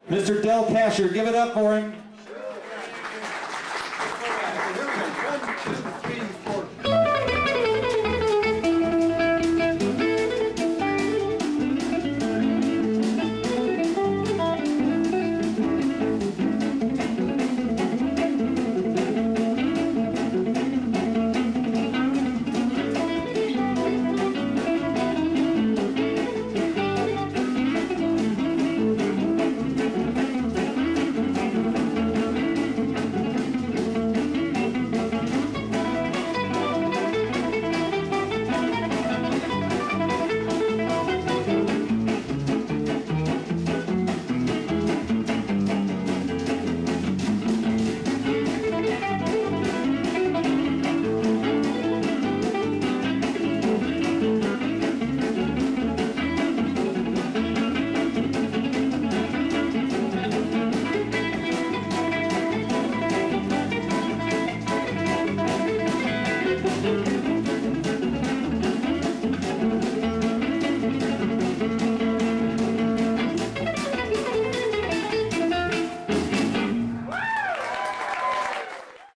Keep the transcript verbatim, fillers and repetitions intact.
Mister Del Casher, give it up for him. Here we go. One, two, three,